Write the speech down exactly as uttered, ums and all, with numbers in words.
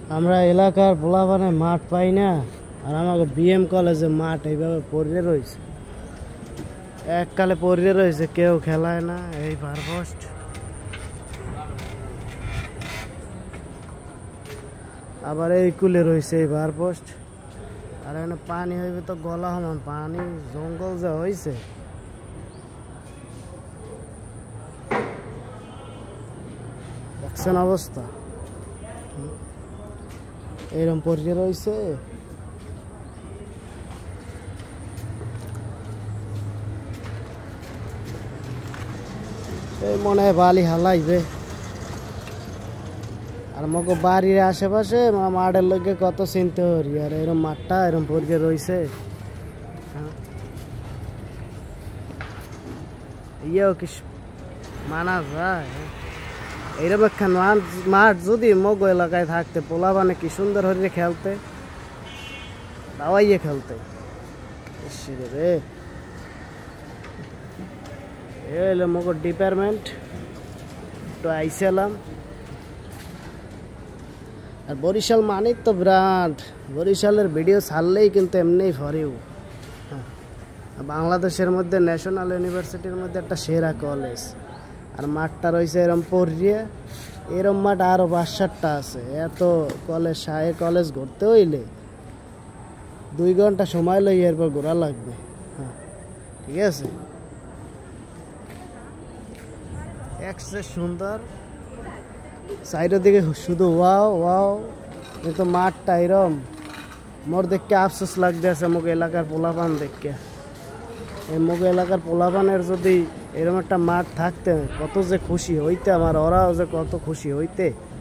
আমরা এলাকার পোলাপানে মাঠ পাই না, আর আমাকে বিএম কলেজে মাঠ এইভাবে পড়ে রয়েছে, এককালে পড়ে রয়েছে, কেউ খেলায় না। এই পারপোস্ট আবার এই কুলে রয়েছে এই পারপোস্ট। আর এখানে পানি হইবে তো গলা সমান পানি, জঙ্গল যে হয়েছে। দেখছেন অবস্থা, এইরকম পড়ে রয়েছে। এই মনে হয় বালি হালাইবে। আর মগো বাড়ির আশেপাশে মাঠের লোকে কত চিনতে হরি, আর এরকম মাঠটা এরকম পড়ে রয়েছে। ইয়েও কি মানা যায়? এইরকম একটা মাঠ যদি মগো এলাকায় থাকতে, পোলাপানে কি সুন্দর হরিয়ে খেলতে, দাওয়াইয়ে খেলতে। রে এলো মগো ডিপার্টমেন্ট, একটু আইসালাম। আর বরিশাল মানেই তো ব্রান্ড, বরিশালের ভিডিও ছাড়লেই কিন্তু এমনিই ফরেও। বাংলাদেশের মধ্যে ন্যাশনাল ইউনিভার্সিটির মধ্যে একটা সেরা কলেজ, আর মাঠটা রয়েছে এরম পড়িয়ে। এরম মাঠ আরো পাঁচ সাতটা আছে। এত কলেজ, সাহে কলেজ ঘুরতে হইলে দুই ঘন্টা সময় লই, এরপর ঘোরা লাগবে। হ্যাঁ ঠিক আছে, একসে সুন্দর সাইডের দিকে শুধু ওয়াও ওয়াও। কিন্তু মাঠটা এরম মোর দেখে আফসোস লাগতে আছে মুখ এলাকার পোলাপান দেখে। এই মুখ এলাকার পোলাপানের যদি এরকম একটা মাঠ থাকতে কত যে খুশি হইতে আমার, ওরাও যে কত খুশি হইতে।